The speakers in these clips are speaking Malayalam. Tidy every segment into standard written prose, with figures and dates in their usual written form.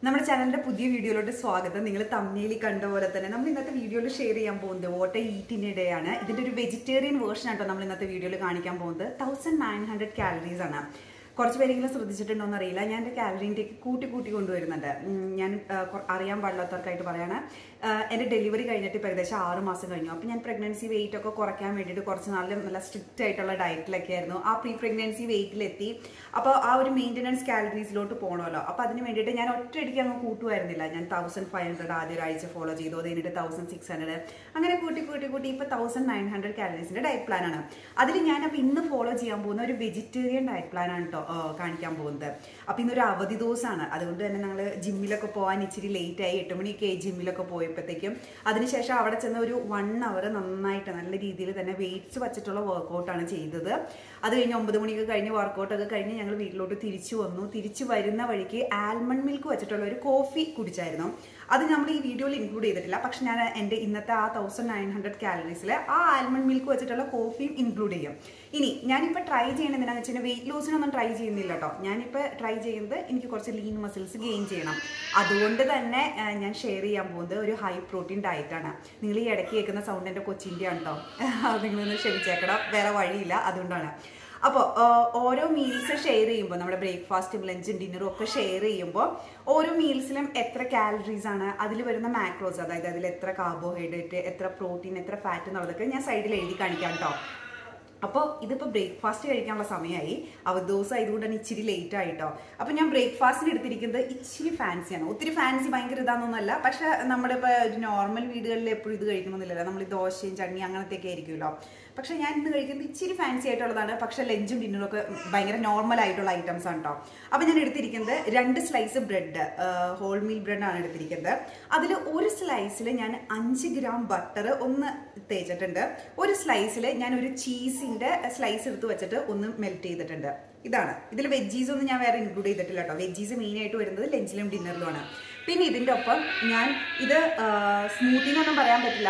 നമ്മുടെ ചാനലിന്റെ പുതിയ വീഡിയോയിലോട്ട് സ്വാഗതം. നിങ്ങൾ തമ്മിൽ കണ്ട പോലെ തന്നെ നമ്മൾ ഇന്നത്തെ വീഡിയോയിൽ ഷെയർ ചെയ്യാൻ പോകുന്നത് വാട്ട് ഈറ്റിന്റെ ഡേ ആണ്. ഇതിന്റെ ഒരു വെജിറ്റേറിയൻ വേർഷൻ ആട്ടോ നമ്മൾ ഇന്നത്തെ വീഡിയോയിൽ കാണിക്കാൻ പോകുന്നത്. 1900 കാലറീസ് ആണ്. കുറച്ച് പേരെങ്കിലും ശ്രദ്ധിച്ചിട്ടുണ്ടോ എന്നറിയില്ല. ഞാൻ എൻ്റെ കാലറി ഇൻടേക്ക് കൂട്ടി കൊണ്ടുവരുന്നുണ്ട്. ഞാൻ അറിയാൻ പാടില്ലാത്തവർക്കായിട്ട് പറയാണ്, എൻ്റെ ഡെലിവറി കഴിഞ്ഞിട്ട് ഇപ്പോൾ ഏകദേശം 6 മാസം കഴിഞ്ഞു. അപ്പോൾ ഞാൻ പ്രഗ്നൻസി വെയിറ്റ് ഒക്കെ കുറയ്ക്കാൻ വേണ്ടിയിട്ട് കുറച്ച് നല്ല സ്ട്രിക്റ്റ് ആയിട്ടുള്ള ഡയറ്റിലൊക്കെ ആയിരുന്നു. ആ പ്രീ പ്രഗ്നൻസി വെയിറ്റിലെത്തി. അപ്പോൾ ആ ഒരു മെയിൻ്റനൻസ് കാലറീസിലോട്ട് പോകണമല്ലോ. അപ്പോൾ അതിന് വേണ്ടിയിട്ട് ഞാൻ ഒറ്റയടിക്ക് അങ്ങ് കൂട്ടുമായിരുന്നില്ല. ഞാൻ 1500 ആദ്യ ഒരാഴ്ച ഫോളോ ചെയ്തു. അത് കഴിഞ്ഞിട്ട് 1600 അങ്ങനെ കൂട്ടി ഇപ്പോൾ 1900 കാലറീസിൻ്റെ ഡയറ്റ് പ്ലാനാണ്. അതിൽ ഞാൻ അപ്പോൾ ഇന്ന് ഫോളോ ചെയ്യാൻ പോകുന്ന ഒരു വെജിറ്റേറിയൻ ഡയറ്റ് പ്ലാനാണ് കേട്ടോ കാണിക്കാൻ പോകുന്നത്. അപ്പം ഇന്നൊരു അവധി ദിവസമാണ്. അതുകൊണ്ട് തന്നെ ഞങ്ങൾ ജിമ്മിലൊക്കെ പോകാൻ ഇച്ചിരി ലേറ്റായി. 8 മണിക്ക് ജിമ്മിലൊക്കെ പോയപ്പോഴത്തേക്കും അതിനുശേഷം അവിടെ ചെന്ന ഒരു 1 hour നന്നായിട്ട് നല്ല രീതിയിൽ തന്നെ വെയിറ്റ്സ് വച്ചിട്ടുള്ള വർക്കൗട്ടാണ് ചെയ്തത്. അത് കഴിഞ്ഞ് 9 മണിക്ക് കഴിഞ്ഞ് വർക്കൗട്ടൊക്കെ കഴിഞ്ഞ് ഞങ്ങൾ വീട്ടിലോട്ട് തിരിച്ചു വന്നു. തിരിച്ചു വരുന്ന വഴിക്ക് ആൽമണ്ട് മിൽക്ക് വെച്ചിട്ടുള്ള ഒരു കോഫി കുടിച്ചായിരുന്നു. അത് നമ്മൾ ഈ വീഡിയോയിൽ ഇൻക്ലൂഡ് ചെയ്തിട്ടില്ല. പക്ഷെ ഞാൻ എൻ്റെ ഇന്നത്തെ ആ 1900 കാലറീസിൽ ആ ആൽമണ്ട് മിൽക്ക് വെച്ചിട്ടുള്ള കോഫിയും ഇൻക്ലൂഡ് ചെയ്യും. ഇനി ഞാനിപ്പോൾ ട്രൈ ചെയ്യണത് എന്താണെന്ന് വെച്ചാൽ വെയിറ്റ് ലോസിനൊന്നും ട്രൈ ചെയ്യുന്നില്ല കേട്ടോ. ഞാനിപ്പോൾ ട്രൈ ചെയ്യുന്നത് എനിക്ക് കുറച്ച് ലീൻ മസിൽസ് ഗെയിൻ ചെയ്യണം. അതുകൊണ്ട് തന്നെ ഞാൻ ഷെയർ ചെയ്യാൻ പോകുന്നത് ഒരു ഹൈ പ്രോട്ടീൻ ഡയറ്റാണ്. നിങ്ങൾ ഈ ഇടയ്ക്ക് കേൾക്കുന്ന സൗണ്ട് എൻ്റെ കൊച്ചിൻ്റെ ഉണ്ടോ, നിങ്ങളൊന്ന് ക്ഷമിച്ചേക്കണം, വേറെ വഴിയില്ല, അതുകൊണ്ടാണ്. അപ്പോൾ ഓരോ മീൽസ് ഷെയർ ചെയ്യുമ്പോൾ നമ്മുടെ ബ്രേക്ക്ഫാസ്റ്റും ലഞ്ചും ഡിന്നറും ഒക്കെ ഷെയർ ചെയ്യുമ്പോൾ ഓരോ മീൽസിലും എത്ര കാലറീസ് ആണ്, അതിൽ വരുന്ന മാക്രോസ്, അതായത് അതിൽ എത്ര കാർബോഹൈഡ്രേറ്റ്, എത്ര പ്രോട്ടീൻ, എത്ര ഫാറ്റ് എന്നുള്ളതൊക്കെ ഞാൻ സൈഡിൽ എഴുതി കാണിക്കാം കേട്ടോ. അപ്പോൾ ഇതിപ്പോൾ ബ്രേക്ക്ഫാസ്റ്റ് കഴിക്കാനുള്ള സമയമായി. അവധി ദിവസം ആയതുകൊണ്ട് തന്നെ ഇച്ചിരി ലേറ്റ് ആയിട്ടോ. അപ്പോൾ ഞാൻ ബ്രേക്ക്ഫാസ്റ്റിന് എടുത്തിരിക്കുന്നത് ഇച്ചിരി ഫാൻസിയാണ്. ഒത്തിരി ഫാൻസി ഭയങ്കര ഇതാണെന്നൊന്നുമല്ല. പക്ഷേ നമ്മളിപ്പോൾ ഒരു നോർമൽ വീടുകളിൽ എപ്പോഴും ഇത് കഴിക്കണമെന്നില്ലല്ലോ. നമ്മൾ ദോശയും ചട്നി അങ്ങനത്തെയൊക്കെ ആയിരിക്കുമല്ലോ. പക്ഷേ ഞാൻ ഇന്ന് കഴിക്കുന്നത് ഇച്ചിരി ഫാൻസി ആയിട്ടുള്ളതാണ്. പക്ഷേ ലഞ്ചും ഡിന്നറും ഒക്കെ ഭയങ്കര നോർമൽ ആയിട്ടുള്ള ഐറ്റംസ് ആണ് കേട്ടോ. അപ്പോൾ ഞാൻ എടുത്തിരിക്കുന്നത് 2 സ്ലൈസ് ബ്രെഡ്, ഹോൾ മീൽ ബ്രെഡാണ് എടുത്തിരിക്കുന്നത്. അതിൽ ഒരു സ്ലൈസിൽ ഞാൻ 5 ഗ്രാം ബട്ടർ ഒന്ന് തേച്ചിട്ടുണ്ട്. ഒരു സ്ലൈസിൽ ഞാൻ ഒരു ചീസിൻ്റെ സ്ലൈസ് എടുത്ത് വെച്ചിട്ട് ഒന്ന് മെൽറ്റ് ചെയ്തിട്ടുണ്ട്. ഇതാണ്. ഇതിൽ വെജീസ് ഒന്നും ഞാൻ വേറെ ഇൻക്ലൂഡ് ചെയ്തിട്ടില്ല കേട്ടോ. വെജീസ് മെയിനായിട്ട് വരുന്നത് ലഞ്ചിലും ഡിന്നറിലുമാണ്. പിന്നെ ഇതിൻ്റെ ഒപ്പം ഞാൻ ഇത് സ്മൂത്തിങ് ഒന്നും പറയാൻ പറ്റില്ല,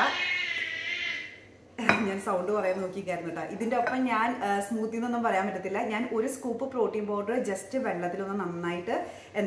ഞാൻ സൗണ്ട് പറയാൻ നോക്കിക്കായിരുന്നു കേട്ടോ. ഇതിൻ്റെ ഒപ്പം ഞാൻ സ്മൂത്തി എന്നൊന്നും പറയാൻ പറ്റത്തില്ല. ഞാൻ ഒരു സ്കൂപ്പ് പ്രോട്ടീൻ പൗഡർ ജസ്റ്റ് വെള്ളത്തിലൊന്ന് നന്നായിട്ട്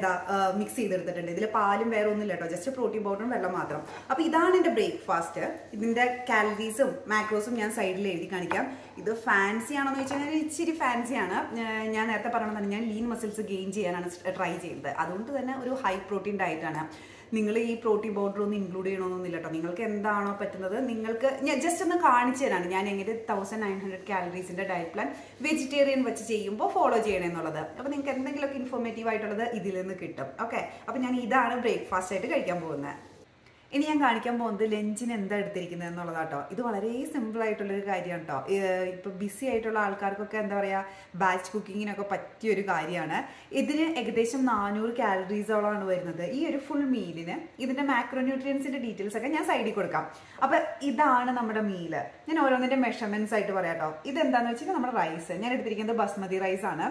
മിക്സ് ചെയ്തെടുത്തിട്ടുണ്ട്. ഇതിൽ പാലും വേറെ ഒന്നുമില്ല കേട്ടോ, ജസ്റ്റ് പ്രോട്ടീൻ പൗഡറും വെള്ളം മാത്രം. അപ്പോൾ ഇതാണ് എൻ്റെ ബ്രേക്ക്ഫാസ്റ്റ്. ഇതിൻ്റെ കാലറീസും മാക്രോസും ഞാൻ സൈഡിൽ എഴുതി കാണിക്കാം. ഇത് ഫാൻസി ആണെന്ന് ചോദിച്ചാൽ ഇച്ചിരി ഫാൻസിയാണ്. ഞാൻ നേരത്തെ പറഞ്ഞതാണ്, ഞാൻ ലീൻ മസിൽസ് ഗെയിൻ ചെയ്യാനാണ് ട്രൈ ചെയ്യുന്നത്. അതുകൊണ്ട് തന്നെ ഒരു ഹൈ പ്രോട്ടീൻ ഡയറ്റാണ്. നിങ്ങൾ ഈ പ്രോട്ടീൻ പൗഡർ ഒന്നും ഇൻക്ലൂഡ് ചെയ്യണമെന്നൊന്നുമില്ല കേട്ടോ. നിങ്ങൾക്ക് എന്താണോ പറ്റുന്നത്, നിങ്ങൾക്ക് ഞാൻ ജസ്റ്റ് ഒന്ന് കാണിച്ചു തരാണ് ഞാൻ എങ്ങനെ 1900 കാലറീസിൻ്റെ ഡയറ്റ് പ്ലാൻ വെജിറ്റേറിയൻ വെച്ച് ചെയ്യുമ്പോൾ ഫോളോ ചെയ്യണമെന്നുള്ളത്. അപ്പോൾ നിങ്ങൾക്ക് എന്തെങ്കിലുമൊക്കെ ഇൻഫോർമേറ്റീവ് ആയിട്ടുള്ളത് ഇതിൽ നിന്ന് കിട്ടും. ഓക്കെ, അപ്പോൾ ഞാൻ ഇതാണ് ബ്രേക്ക്ഫാസ്റ്റ് ആയിട്ട് കഴിക്കാൻ പോകുന്നത്. ഇനി ഞാൻ കാണിക്കാൻ പോകുന്നത് ലഞ്ചിന് എന്താ എടുത്തിരിക്കുന്നത് എന്നുള്ളതാട്ടോ. ഇത് വളരെ സിമ്പിൾ ആയിട്ടുള്ളൊരു കാര്യമാണ് കേട്ടോ. ഇപ്പോൾ ബിസി ആയിട്ടുള്ള ആൾക്കാർക്കൊക്കെ എന്താ പറയുക, ബാച്ച് കുക്കിങ്ങിനൊക്കെ പറ്റിയൊരു കാര്യമാണ്. ഇതിന് ഏകദേശം 400 കാലറീസോളമാണ് വരുന്നത് ഈ ഒരു ഫുൾ മീലിന്. ഇതിൻ്റെ മാക്രോന്യൂട്രിയൻസിൻ്റെ ഡീറ്റെയിൽസ് ഒക്കെ ഞാൻ സൈഡിൽ കൊടുക്കാം. അപ്പോൾ ഇതാണ് നമ്മുടെ മീല്. ഞാൻ ഓരോന്നിൻ്റെ മെഷർമെൻറ്റ്സ് ആയിട്ട് പറയാം കേട്ടോ. ഇതെന്താണെന്ന് വെച്ചാൽ നമ്മുടെ റൈസ് ഞാൻ എടുത്തിരിക്കുന്നത് ബസ്മതി റൈസാണ്.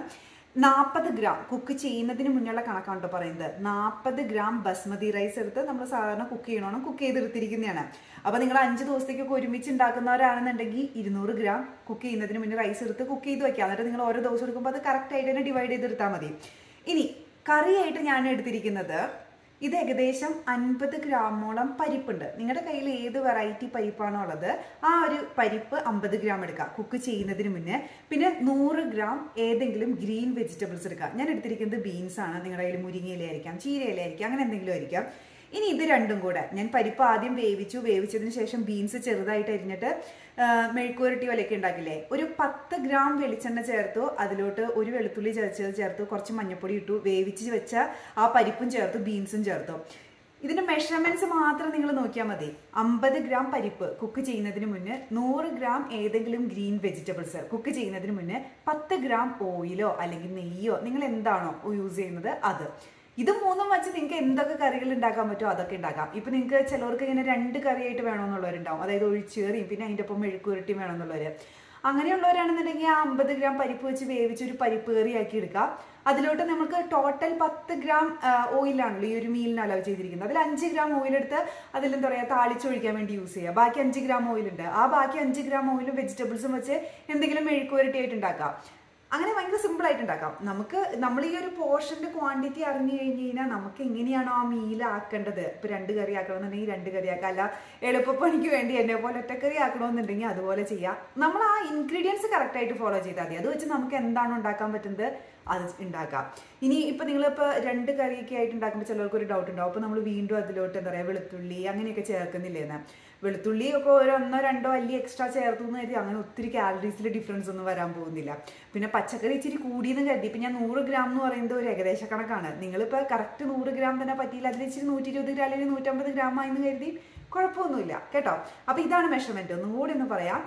40 ഗ്രാം കുക്ക് ചെയ്യുന്നതിന് മുന്നുള്ള കണക്കാണ് കേട്ടോ പറയുന്നത്. 40 ഗ്രാം ബസ്മതി റൈസ് എടുത്ത് നമ്മൾ സാധാരണ കുക്ക് ചെയ്യണം, കുക്ക് ചെയ്തെടുത്തിരിക്കുന്നതാണ്. അപ്പോൾ നിങ്ങൾ 5 ദിവസത്തേക്കൊക്കെ ഒരുമിച്ച് ഉണ്ടാക്കുന്നവരാണെന്നുണ്ടെങ്കിൽ 200 ഗ്രാം കുക്ക് ചെയ്യുന്നതിന് മുന്നേ റൈസ് എടുത്ത് കുക്ക് ചെയ്ത് വയ്ക്കുക. എന്നിട്ട് നിങ്ങൾ ഓരോ ദിവസം എടുക്കുമ്പോൾ അത് കറക്റ്റായിട്ട് തന്നെ ഡിവൈഡ് ചെയ്തെടുത്താൽ മതി. ഇനി കറിയായിട്ട് ഞാൻ എടുത്തിരിക്കുന്നത് ഇത് ഏകദേശം 50 ഗ്രാമോളം പരിപ്പുണ്ട്. നിങ്ങളുടെ കയ്യിൽ ഏത് വെറൈറ്റി പരിപ്പാണോ ഉള്ളത് ആ ഒരു പരിപ്പ് 50 ഗ്രാം എടുക്കുക കുക്ക് ചെയ്യുന്നതിന് മുന്നേ. പിന്നെ 100 ഗ്രാം ഏതെങ്കിലും ഗ്രീൻ വെജിറ്റബിൾസ് എടുക്കുക. ഞാൻ എടുത്തിരിക്കുന്നത് ബീൻസ് ആണ്. നിങ്ങളുടെ കയ്യിൽ മുരിങ്ങയിലായിരിക്കാം, ചീരയിലായിരിക്കാം, അങ്ങനെ എന്തെങ്കിലും ആയിരിക്കാം. ഇനി ഇത് രണ്ടും കൂടെ ഞാൻ പരിപ്പ് ആദ്യം വേവിച്ചതിന് ശേഷം ബീൻസ് ചെറുതായിട്ട് അരിഞ്ഞിട്ട് മെഴുക്കുവരട്ടി പോലെയൊക്കെ ഉണ്ടാക്കില്ലേ, ഒരു 10 ഗ്രാം വെളിച്ചെണ്ണ ചേർത്തു. അതിലോട്ട് ഒരു വെളുത്തുള്ളി ചേർത്തു, കുറച്ച് മഞ്ഞൾപ്പൊടി ഇട്ടു, വേവിച്ച് വെച്ച ആ പരിപ്പും ചേർത്തു, ബീൻസും ചേർത്തു. ഇതിന്റെ മെഷർമെന്റ്സ് മാത്രം നിങ്ങൾ നോക്കിയാൽ മതി. 50 ഗ്രാം പരിപ്പ് കുക്ക് ചെയ്യുന്നതിന് മുന്നേ, 100 ഗ്രാം ഏതെങ്കിലും ഗ്രീൻ വെജിറ്റബിൾസ് കുക്ക് ചെയ്യുന്നതിന് മുന്നേ, 10 ഗ്രാം ഓയിലോ അല്ലെങ്കിൽ നെയ്യോ നിങ്ങൾ എന്താണോ യൂസ് ചെയ്യുന്നത് അത്. ഇത് മൂന്നും വെച്ച് നിങ്ങൾക്ക് എന്തൊക്കെ കറികൾ ഉണ്ടാക്കാൻ പറ്റുമോ അതൊക്കെ ഉണ്ടാക്കാം. ഇപ്പം നിങ്ങൾക്ക് ചിലവർക്ക് ഇങ്ങനെ 2 കറിയായിട്ട് വേണമെന്നുള്ളവരുണ്ടാവും, അതായത് ഒഴിച്ചേറിയും പിന്നെ അതിൻ്റെ ഒപ്പം മെഴുക്കുവരട്ടിയും വേണമെന്നുള്ളവർ. അങ്ങനെയുള്ളവരാണെന്നുണ്ടെങ്കിൽ ആ 50 ഗ്രാം പരിപ്പ് വെച്ച് വേവിച്ച് ഒരു പരിപ്പ് കറിയാക്കി എടുക്കാം. അതിലോട്ട് നമുക്ക് ടോട്ടൽ 10 ഗ്രാം ഓയിലാണല്ലോ ഈ ഒരു മീലിന് അലവ് ചെയ്തിരിക്കുന്നത്. അതിൽ 5 ഗ്രാം ഓയിലെടുത്ത് അതിലെന്താ പറയുക താളിച്ചൊഴിക്കാൻ വേണ്ടി യൂസ് ചെയ്യുക. ബാക്കി 5 ഗ്രാം ഓയിലുണ്ട്. ആ ബാക്കി 5 ഗ്രാം ഓയിലും വെജിറ്റബിൾസും വെച്ച് എന്തെങ്കിലും മെഴുക്കുവരട്ടി ആയിട്ട് ഉണ്ടാക്കാം. അങ്ങനെ ഭയങ്കര സിമ്പിളായിട്ട് ഉണ്ടാക്കാം. നമ്മൾ ഈ ഒരു പോർഷൻ്റെ ക്വാണ്ടിറ്റി അറിഞ്ഞു കഴിഞ്ഞ് കഴിഞ്ഞാൽ നമുക്ക് എങ്ങനെയാണോ ആ മീൽ ആക്കേണ്ടത്, ഇപ്പോൾ 2 കറി ആക്കണമെന്നുണ്ടെങ്കിൽ 2 കറി ആക്കാം, അല്ല എളുപ്പപ്പണിക്ക് വേണ്ടി എന്നെ പോലെ ഒറ്റക്കറി ആക്കണമെന്നുണ്ടെങ്കിൽ അതുപോലെ ചെയ്യാം. നമ്മൾ ആ ഇൻഗ്രീഡിയൻസ് കറക്റ്റായിട്ട് ഫോളോ ചെയ്താൽ മതി. അത് വെച്ച് നമുക്ക് എന്താണോ ഉണ്ടാക്കാൻ പറ്റുന്നത് അത് ഉണ്ടാക്കാം. ഇനി ഇപ്പം നിങ്ങളിപ്പോൾ 2 കറിയൊക്കെ ആയിട്ട് ഉണ്ടാക്കുമ്പോൾ ചിലർക്ക് ഒരു ഡൗട്ട് ഉണ്ടാവും, അപ്പോൾ നമ്മൾ വീണ്ടും അതിലോട്ട് എന്താ പറയുക വെളുത്തുള്ളി അങ്ങനെയൊക്കെ ചേർക്കുന്നില്ലേന്ന്. വെളുത്തുള്ളി ഒക്കെ ഒരു 1-2 അല്ലി എക്സ്ട്രാ ചേർത്തു എന്ന് കരുതി അങ്ങനെ ഒത്തിരി കാലറീസിൽ ഡിഫറൻസ് ഒന്നും വരാൻ പോകുന്നില്ല. പിന്നെ പച്ചക്കറി ഇച്ചിരി കൂടിയെന്ന് കരുതി ഇപ്പം ഞാൻ 100 ഗ്രാം എന്ന് പറയുന്നത് ഒരു ഏകദേശ കണക്കാണ്. നിങ്ങളിപ്പോൾ കറക്റ്റ് 100 ഗ്രാം തന്നെ പറ്റിയില്ല, അതിൽ ഇച്ചിരി 120 ഗ്രാം അല്ലെങ്കിൽ 150 ഗ്രാം ആയെന്ന് കരുതി കുഴപ്പമൊന്നുമില്ല കേട്ടോ. അപ്പോൾ ഇതാണ് മെഷർമെൻറ്റ്. ഒന്നും കൂടി ഒന്ന് പറയാം.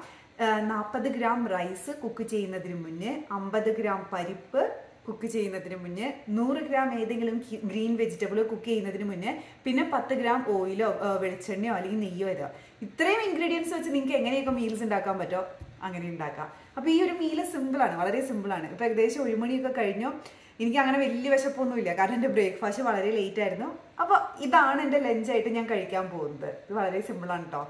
40 ഗ്രാം റൈസ് കുക്ക് ചെയ്യുന്നതിന് മുന്നേ, 50 ഗ്രാം പരിപ്പ് കുക്ക് ചെയ്യുന്നതിന് മുന്നേ, 100 ഗ്രാം ഏതെങ്കിലും ഗ്രീൻ വെജിറ്റബിൾ കുക്ക് ചെയ്യുന്നതിന് മുന്നേ, പിന്നെ 10 ഗ്രാം ഓയിലോ വെളിച്ചെണ്ണയോ അല്ലെങ്കിൽ നെയ്യോ ഇതോ. ഇത്രയും ഇൻഗ്രീഡിയൻസ് വെച്ച് നിങ്ങൾക്ക് എങ്ങനെയൊക്കെ മീൽസ് ഉണ്ടാക്കാൻ പറ്റുമോ അങ്ങനെ ഉണ്ടാക്കാം. അപ്പോൾ ഈ ഒരു മീൽ സിമ്പിളാണ്, വളരെ സിമ്പിളാണ്. ഇപ്പോൾ ഏകദേശം 1 മണിയൊക്കെ കഴിഞ്ഞു. എനിക്ക് അങ്ങനെ വലിയ വിശപ്പൊന്നുമില്ല, കാരണം എൻ്റെ ബ്രേക്ക്ഫാസ്റ്റ് വളരെ ലേറ്റ് ആയിരുന്നു. അപ്പോൾ ഇതാണ് എൻ്റെ ലഞ്ചായിട്ട് ഞാൻ കഴിക്കാൻ പോകുന്നത്. ഇത് വളരെ സിമ്പിളാണ് കേട്ടോ.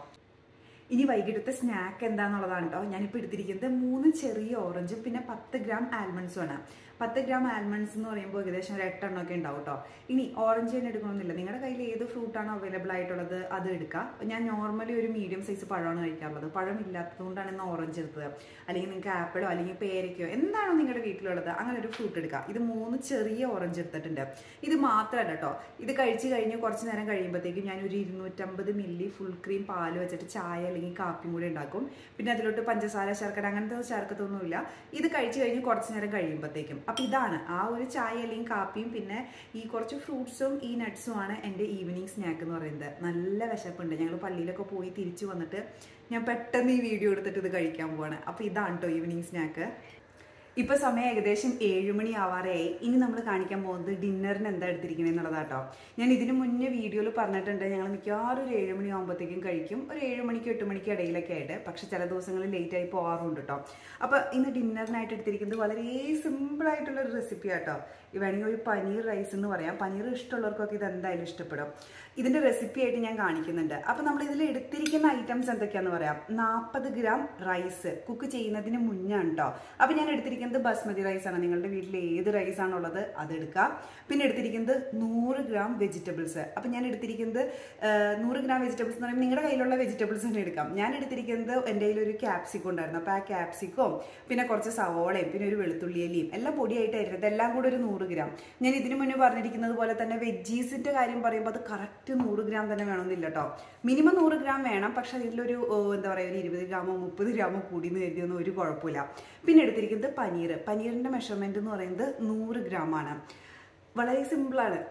ഇനി വൈകിട്ടത്തെ സ്നാക്ക് എന്താണെന്നുള്ളതാണ് കേട്ടോ. ഞാനിപ്പോൾ എടുത്തിരിക്കുന്നത് 3 ചെറിയ ഓറഞ്ചും പിന്നെ 10 ഗ്രാം ആൽമണ്ട്സും ആണ്. 10 ഗ്രാം ആൽമണ്ട്സ് എന്ന് പറയുമ്പോൾ ഏകദേശം ഒരു 8 എണ്ണമൊക്കെ ഉണ്ടാവും കേട്ടോ. ഇനി ഓറഞ്ച് തന്നെ എടുക്കണമെന്നില്ല, നിങ്ങളുടെ കയ്യിൽ ഏത് ഫ്രൂട്ടാണോ അവൈലബിൾ ആയിട്ടുള്ളത് അത് എടുക്കുക. ഞാൻ നോർമലി ഒരു മീഡിയം സൈസ് പഴമാണ് കഴിക്കാറുള്ളത്. പഴം ഇല്ലാത്തതുകൊണ്ടാണ് ഇന്ന് ഓറഞ്ച് എടുത്തത്. അല്ലെങ്കിൽ നിങ്ങൾക്ക് ആപ്പിളോ അല്ലെങ്കിൽ പേരയ്ക്കോ എന്താണോ നിങ്ങളുടെ വീട്ടിലുള്ളത് അങ്ങനെ ഒരു ഫ്രൂട്ട് എടുക്കുക. ഇത് 3 ചെറിയ ഓറഞ്ച് എടുത്തിട്ടുണ്ട്. ഇത് മാത്രമല്ല കേട്ടോ, ഇത് കഴിച്ച് കഴിഞ്ഞ് കുറച്ച് നേരം കഴിയുമ്പോഴത്തേക്കും ഞാനൊരു 250 മില്ലി ഫുൾ ക്രീം പാല് വെച്ചിട്ട് ചായ അല്ലെങ്കിൽ കാപ്പിയും കൂടി ഉണ്ടാക്കും. പിന്നെ അതിലോട്ട് പഞ്ചസാര, ശർക്കര അങ്ങനത്തെ ചേർക്കത്തൊന്നുമില്ല. ഇത് കഴിച്ച് കഴിഞ്ഞ് കുറച്ച് നേരം കഴിയുമ്പോഴത്തേക്കും. അപ്പോൾ ഇതാണ് ആ ഒരു ചായ അല്ലെങ്കിൽ കാപ്പിയും പിന്നെ ഈ കുറച്ച് ഫ്രൂട്ട്സും ഈ നട്ട്സുമാണ് എൻ്റെ ഈവനിങ് സ്നാക്ക് എന്ന് പറയുന്നത്. നല്ല വിശപ്പുണ്ട്. ഞങ്ങൾ പള്ളിയിലൊക്കെ പോയി തിരിച്ചു വന്നിട്ട് ഞാൻ പെട്ടെന്ന് ഈ വീഡിയോ എടുത്തിട്ട് ഇത് കഴിക്കാൻ പോവാണ്. അപ്പോൾ ഇതാണ് കേട്ടോ ഈവനിങ് സ്നാക്ക്. ഇപ്പോൾ സമയം ഏകദേശം 7 മണി ആവാറായി. ഇനി നമ്മൾ കാണിക്കാൻ പോകുന്നത് ഡിന്നറിന് എന്താ എടുത്തിരിക്കണേ എന്നുള്ളതാട്ടോ. ഞാൻ ഇതിന് മുന്നേ വീഡിയോയിൽ പറഞ്ഞിട്ടുണ്ട്, ഞങ്ങൾ മിക്കവാറും ഒരു 7 മണി ആകുമ്പോഴത്തേക്കും കഴിക്കും, ഒരു 7 മണിക്ക് 8 മണിക്ക് ഇടയിലൊക്കെ ആയിട്ട്. പക്ഷെ ചില ദിവസങ്ങളിൽ ലേറ്റായി പോകാറുണ്ട് കേട്ടോ. അപ്പോൾ ഇന്ന് ഡിന്നറിനായിട്ട് എടുത്തിരിക്കുന്നത് വളരെ സിമ്പിളായിട്ടുള്ളൊരു റെസിപ്പി ആട്ടോ. വേണമെങ്കിൽ ഒരു പനീർ റൈസ് എന്ന് പറയാം. പനീർ ഇഷ്ടമുള്ളവർക്കൊക്കെ ഇത് എന്തായാലും ഇഷ്ടപ്പെടും. ഇതിൻ്റെ റെസിപ്പി ആയിട്ട് ഞാൻ കാണിക്കുന്നുണ്ട്. അപ്പോൾ നമ്മൾ ഇതിൽ എടുത്തിരിക്കുന്ന ഐറ്റംസ് എന്തൊക്കെയാണെന്ന് പറയാം. 40 ഗ്രാം റൈസ് കുക്ക് ചെയ്യുന്നതിന് മുന്നാണ് കേട്ടോ. അപ്പോൾ ഞാൻ എടുത്തിരിക്കുന്നത് ബസ്മതി റൈസാണ്. നിങ്ങളുടെ വീട്ടിൽ ഏത് റൈസാണുള്ളത് അതെടുക്കുക. പിന്നെ എടുത്തിരിക്കുന്നത് 100 ഗ്രാം വെജിറ്റബിൾസ്. അപ്പോൾ ഞാൻ എടുത്തിരിക്കുന്നത് 100 ഗ്രാം വെജിറ്റബിൾസ് എന്ന് പറയുമ്പോൾ നിങ്ങളുടെ കയ്യിലുള്ള വെജിറ്റബിൾസ് തന്നെ എടുക്കാം. ഞാൻ എടുത്തിരിക്കുന്നത് എൻ്റെ കയ്യിലൊരു ക്യാപ്സിക്കം ഉണ്ടായിരുന്നു. അപ്പോൾ ആ ക്യാപ്സിക്കവും പിന്നെ കുറച്ച് സവോളയും പിന്നെ ഒരു വെളുത്തുള്ളിയലിയും എല്ലാം പൊടിയായിട്ടായിരുന്നു. ഇതെല്ലാം കൂടെ ഒരു 100 ഗ്രാം. ഞാൻ ഇതിനു മുന്നേ പറഞ്ഞിരിക്കുന്നത് പോലെ തന്നെ വെജീസിൻ്റെ കാര്യം പറയുമ്പോൾ അത് കറക്റ്റ് 100 ഗ്രാം തന്നെ വേണമെന്നില്ല കേട്ടോ. മിനിമം 100 ഗ്രാം വേണം. പക്ഷെ അതിലൊരു എന്താ പറയുക, ഒരു 20 ഗ്രാമോ 30 ഗ്രാമോ കൂടിയെന്ന് കരുതിയൊന്നും ഒരു കുഴപ്പമില്ല. പിന്നെ എടുത്തിരിക്കുന്നത് പനീറിൻ്റെ മെഷർമെൻറ്റ് എന്ന് പറയുന്നത് 100 ഗ്രാം ആണ്. വളരെ സിമ്പിളാണ്.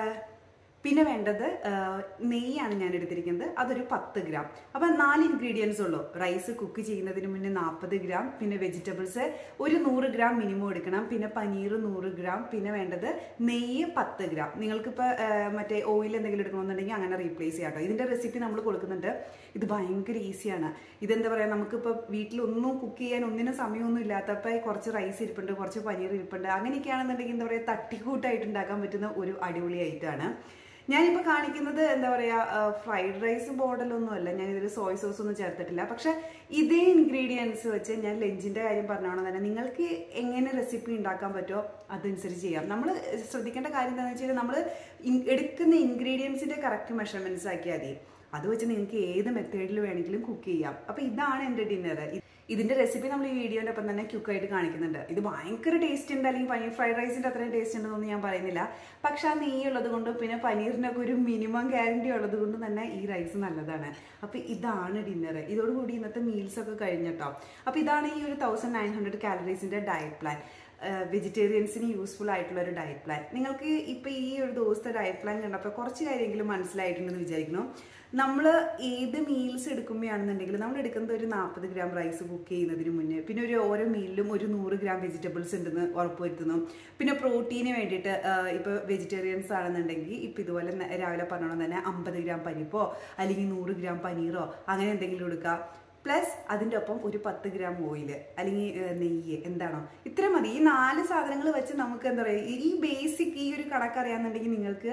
പിന്നെ വേണ്ടത് നെയ്യാണ് ഞാൻ എടുത്തിരിക്കുന്നത്, അതൊരു 10 ഗ്രാം. അപ്പം 4 ഇൻഗ്രീഡിയൻസ് ഉള്ളൂ. റൈസ് കുക്ക് ചെയ്യുന്നതിന് മുന്നേ 40 ഗ്രാം, പിന്നെ വെജിറ്റബിൾസ് ഒരു 100 ഗ്രാം മിനിമം എടുക്കണം, പിന്നെ പനീർ 100 ഗ്രാം, പിന്നെ വേണ്ടത് നെയ്യ് 10 ഗ്രാം. നിങ്ങൾക്കിപ്പോൾ മറ്റേ ഓയിൽ എന്തെങ്കിലും എടുക്കണമെന്നുണ്ടെങ്കിൽ അങ്ങനെ റീപ്ലേസ് ചെയ്യാം കേട്ടോ. ഇതിൻ്റെ റെസിപ്പി നമ്മൾ കൊടുക്കുന്നുണ്ട്. ഇത് ഭയങ്കര ഈസിയാണ്. ഇതെന്താ പറയുക, നമുക്കിപ്പോൾ വീട്ടിലൊന്നും കുക്ക് ചെയ്യാൻ ഒന്നിനും സമയമൊന്നും ഇല്ലാത്തപ്പോൾ കുറച്ച് റൈസ് ഇരിപ്പുണ്ട്, കുറച്ച് പനീർ ഇരിപ്പുണ്ട്, അങ്ങനെയൊക്കെയാണെന്നുണ്ടെങ്കിൽ എന്താ പറയുക തട്ടിക്കൂട്ടായിട്ട് ഉണ്ടാക്കാൻ പറ്റുന്ന ഒരു അടിപൊളി ഐറ്റമാണ്. ഞാനിപ്പോൾ കാണിക്കുന്നത് എന്താ പറയുക ഫ്രൈഡ് റൈസ് മോഡലൊന്നും അല്ല. ഞാനിതിൽ സോയ് സോസ് ഒന്നും ചേർത്തിട്ടില്ല. പക്ഷെ ഇതേ ഇൻഗ്രീഡിയൻസ് വെച്ച് ഞാൻ ലഞ്ചിൻ്റെ കാര്യം പറഞ്ഞോണം തന്നെ നിങ്ങൾക്ക് എങ്ങനെ റെസിപ്പി ഉണ്ടാക്കാൻ പറ്റുമോ അതനുസരിച്ച് ചെയ്യാം. നമ്മൾ ശ്രദ്ധിക്കേണ്ട കാര്യം എന്താണെന്ന് വെച്ചാൽ നമ്മൾ എടുക്കുന്ന ഇൻഗ്രീഡിയൻസിൻ്റെ കറക്റ്റ് മെഷർമെൻറ്റ്സ് ആക്കിയാൽ മതി. അത് വെച്ച് നിങ്ങൾക്ക് ഏത് മെത്തേഡിൽ വേണമെങ്കിലും കുക്ക് ചെയ്യാം. അപ്പോൾ ഇതാണ് എൻ്റെ ഡിന്നർ. ഇതിൻ്റെ റെസിപ്പി നമ്മൾ ഈ വീഡിയോൻ്റെ ഒപ്പം തന്നെ ക്യുക്കായിട്ട് കാണിക്കുന്നുണ്ട്. ഇത് ഭയങ്കര ടേസ്റ്റ് ഉണ്ട്, അല്ലെങ്കിൽ പനീർ ഫ്രൈഡ് റൈസിൻ്റെ അത്രയും ടേസ്റ്റ് ഉണ്ടെന്നൊന്നും ഞാൻ പറയുന്നില്ല. പക്ഷെ ആ നെയ്യ് ഉള്ളത് കൊണ്ടും പിന്നെ പനീറിനൊക്കെ ഒരു മിനിമം ഗ്യാരണ്ടി ഉള്ളത് കൊണ്ട് തന്നെ ഈ റൈസ് നല്ലതാണ്. അപ്പോൾ ഇതാണ് ഡിന്നർ. ഇതോടുകൂടി ഇന്നത്തെ മീൽസൊക്കെ കഴിഞ്ഞിട്ടോ. അപ്പോൾ ഇതാണ് ഈ ഒരു 1900 കാലറീസിൻ്റെ ഡയറ്റ് പ്ലാൻ. വെജിറ്റേറിയൻസിന് യൂസ്ഫുൾ ആയിട്ടുള്ള ഒരു ഡയറ്റ് പ്ലാൻ. നിങ്ങൾക്ക് ഇപ്പോൾ ഈ ഒരു ദിവസത്തെ ഡയറ്റ് പ്ലാൻ കണ്ടപ്പോൾ കുറച്ച് കാര്യമെങ്കിലും മനസ്സിലായിട്ടുണ്ടെന്ന് വിചാരിക്കുന്നു. നമ്മൾ ഏത് മീൽസ് എടുക്കുമ്പോഴാണെന്നുണ്ടെങ്കിൽ നമ്മൾ എടുക്കുന്നത് ഒരു 40 ഗ്രാം റൈസ് കുക്ക് ചെയ്യുന്നതിന് മുന്നേ, പിന്നെ ഓരോ മീലിലും ഒരു 100 ഗ്രാം വെജിറ്റബിൾസ് ഉണ്ടെന്ന് ഉറപ്പുവരുത്തുന്നു. പിന്നെ പ്രോട്ടീന് വേണ്ടിയിട്ട് ഇപ്പോൾ വെജിറ്റേറിയൻസ് ആണെന്നുണ്ടെങ്കിൽ ഇപ്പോൾ ഇതുപോലെ രാവിലെ പറഞ്ഞോളം തന്നെ 50 ഗ്രാം പരിപ്പോ അല്ലെങ്കിൽ 100 ഗ്രാം പനീറോ അങ്ങനെ എന്തെങ്കിലും എടുക്കുക. പ്ലസ് അതിൻ്റെ ഒപ്പം ഒരു 10 ഗ്രാം ഓയിൽ അല്ലെങ്കിൽ നെയ്യ് എന്താണോ ഇത്ര മതി. ഈ 4 സാധനങ്ങൾ വെച്ച് നമുക്ക് എന്താ പറയുക ഈ ബേസിക് ഈ ഒരു കണക്കറിയാമെന്നുണ്ടെങ്കിൽ നിങ്ങൾക്ക്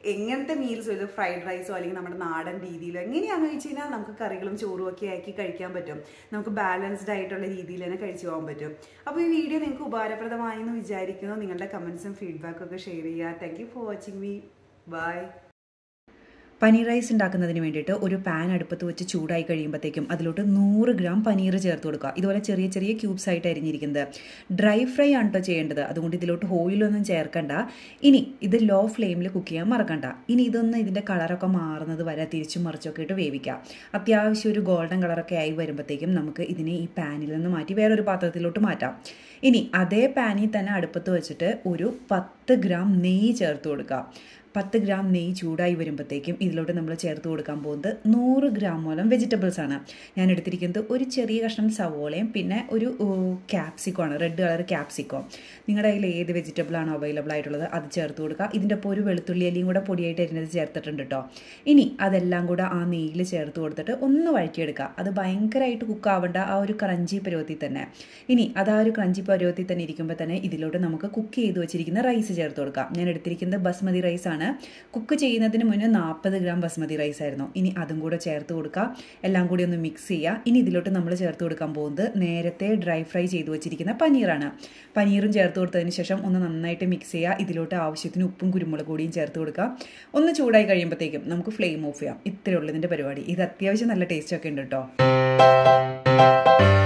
എങ്ങനത്തെ മീൽസോ ഇത് ഫ്രൈഡ് റൈസോ അല്ലെങ്കിൽ നമ്മുടെ നാടൻ രീതിയിലോ എങ്ങനെയാണെന്ന് വെച്ച് കഴിഞ്ഞാൽ നമുക്ക് കറികളും ചോറും ഒക്കെ ആക്കി കഴിക്കാൻ പറ്റും. നമുക്ക് ബാലൻസ്ഡ് ആയിട്ടുള്ള രീതിയിൽ തന്നെ കഴിച്ചു പോകാൻ പറ്റും. അപ്പോൾ ഈ വീഡിയോ നിങ്ങൾക്ക് ഉപകാരപ്രദമായി എന്ന് വിചാരിക്കുന്നു. നിങ്ങളുടെ കമൻസും ഫീഡ്ബാക്കും ഒക്കെ ഷെയർ ചെയ്യുക. Thank you for watching me. Bye. Paneer rice ഉണ്ടാക്കുന്നതിന് വേണ്ടിയിട്ട് ഒരു പാൻ അടുപ്പത്ത് വെച്ച് ചൂടായി കഴിയുമ്പോഴത്തേക്കും അതിലോട്ട് 100 ഗ്രാം പനീർ ചേർത്ത് കൊടുക്കുക. ഇതുപോലെ ചെറിയ ചെറിയ ക്യൂബ്സ് ആയിട്ട് അരിഞ്ഞിരിക്കുന്നത്. ഡ്രൈ ഫ്രൈ ആണ് കേട്ടോ ചെയ്യേണ്ടത്. അതുകൊണ്ട് ഇതിലോട്ട് ഓയിലൊന്നും ചേർക്കണ്ട. ഇനി ഇത് ലോ ഫ്ലെയിമിൽ കുക്ക് ചെയ്യാൻ മറക്കണ്ട. ഇനി ഇതൊന്ന് ഇതിൻ്റെ കളറൊക്കെ മാറുന്നത് വരെ തിരിച്ചും മറിച്ചൊക്കെ ഇട്ട് വേവിക്കാം. അത്യാവശ്യം ഒരു ഗോൾഡൻ കളറൊക്കെ ആയി വരുമ്പോഴത്തേക്കും നമുക്ക് ഇതിനെ ഈ പാനിൽ നിന്ന് മാറ്റി വേറൊരു പാത്രത്തിലോട്ട് മാറ്റാം. ഇനി അതേ പാനിൽ തന്നെ അടുപ്പത്ത് വെച്ചിട്ട് ഒരു 10 ഗ്രാം നെയ്യ് ചേർത്ത് കൊടുക്കുക. 10 ഗ്രാം നെയ്യ് ചൂടായി വരുമ്പോഴത്തേക്കും ഇതിലോട്ട് നമ്മൾ ചേർത്ത് കൊടുക്കാൻ പോകുന്നത് 100 ഗ്രാമോളം വെജിറ്റബിൾസ് ആണ്. ഞാൻ എടുത്തിരിക്കുന്നത് ഒരു ചെറിയ കഷ്ണം സവോളയും പിന്നെ ഒരു ക്യാപ്സിക്കമാണ്, റെഡ് കളർ ക്യാപ്സിക്കോ. നിങ്ങളുടെ കയ്യിൽ ഏത് വെജിറ്റബിൾ ആണോ അവൈലബിൾ ആയിട്ടുള്ളത് അത് ചേർത്ത് കൊടുക്കുക. ഇതിൻ്റെ ഒപ്പം ഒരു വെളുത്തുള്ളി അലിയും കൂടെ പൊടിയായിട്ട് അരിഞ്ഞത് ചേർത്തിട്ടുണ്ട് കേട്ടോ. ഇനി അതെല്ലാം കൂടെ ആ നെയ്യിൽ ചേർത്ത് കൊടുത്തിട്ട് ഒന്ന് വഴറ്റിയെടുക്കുക. അത് ഭയങ്കരമായിട്ട് കുക്കാവേണ്ട, ആ ഒരു ക്രഞ്ചി പരുവത്തിൽ തന്നെ. ഇനി അത് ആ ഒരു ക്രഞ്ചി പരുവത്തിൽ തന്നെ ഇരിക്കുമ്പോൾ തന്നെ ഇതിലോട്ട് നമുക്ക് കുക്ക് ചെയ്ത് വെച്ചിരിക്കുന്ന റൈസ് ചേർത്ത് കൊടുക്കാം. ഞാൻ എടുത്തിരിക്കുന്നത് ബസ്മതി റൈസ് ആണ്. കുക്ക് ചെയ്യുന്നതിന് മുന്നേ 40 ഗ്രാം ബസ്മതി റൈസ് ആയിരുന്നു. ഇനി അതും കൂടെ ചേർത്ത് കൊടുക്കുക. എല്ലാം കൂടി ഒന്ന് മിക്സ് ചെയ്യുക. ഇനി ഇതിലോട്ട് നമ്മൾ ചേർത്ത് കൊടുക്കാൻ പോകുന്നത് നേരത്തെ ഡ്രൈ ഫ്രൈ ചെയ്ത് വെച്ചിരിക്കുന്ന പനീറാണ്. പനീറും ചേർത്ത് കൊടുത്തതിന് ശേഷം ഒന്ന് നന്നായിട്ട് മിക്സ് ചെയ്യുക. ഇതിലോട്ട് ആവശ്യത്തിന് ഉപ്പും കുരുമുളക് പൊടിയും ചേർത്ത് കൊടുക്കുക. ഒന്ന് ചൂടായി കഴിയുമ്പോഴത്തേക്കും നമുക്ക് ഫ്ലെയിം ഓഫ് ചെയ്യാം. ഇത്രയേ ഉള്ളൂ ഇതിൻ്റെ പരിപാടി. ഇത് അത്യാവശ്യം നല്ല ടേസ്റ്റ് ഒക്കെ ഉണ്ട് കേട്ടോ.